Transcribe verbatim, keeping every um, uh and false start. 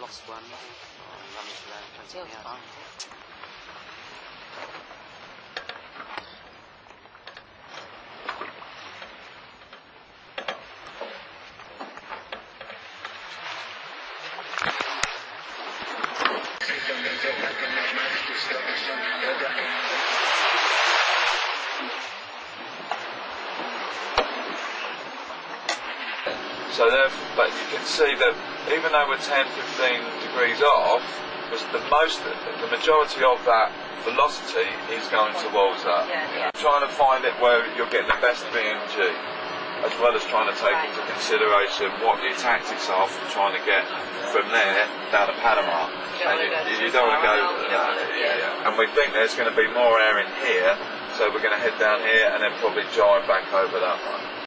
That's one. Oh, So there, but you can see that even though we're ten, fifteen degrees off, the most, the majority of that velocity is going towards that. Yeah, yeah. Trying to find it where you're getting the best B M G, as well as trying to take right. into consideration what your tactics are for trying to get from there down to Panama. You don't and want you, to go you don't want to go. too far, No, no, yeah, yeah. And we think there's going to be more air in here, so we're going to head down here and then probably jive back over that one.